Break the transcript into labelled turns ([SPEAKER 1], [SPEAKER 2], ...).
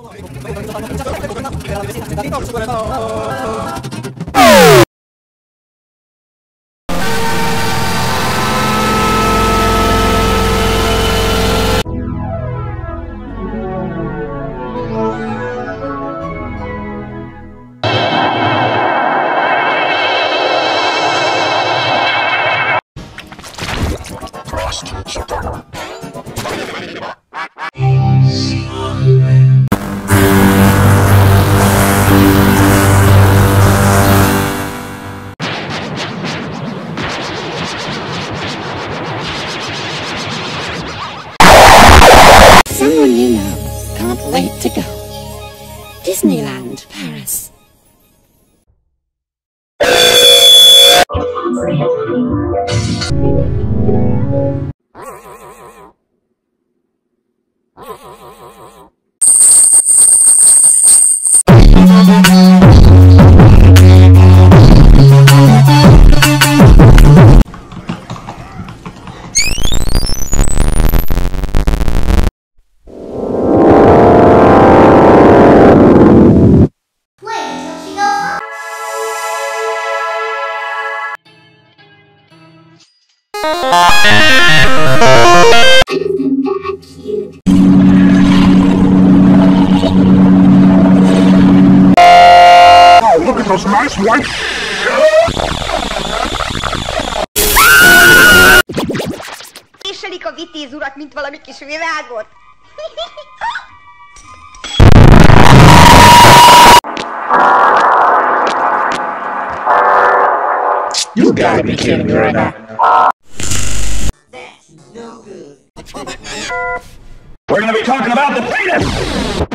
[SPEAKER 1] Someone you know can't wait to go. Disneyland, Paris.
[SPEAKER 2] Oh, look at those nice white
[SPEAKER 3] Késelik a vitéz urak, mint valami kis virágot.
[SPEAKER 2] You gotta be kidding me right now.
[SPEAKER 3] That's no good.
[SPEAKER 2] We're gonna be talking about the penis!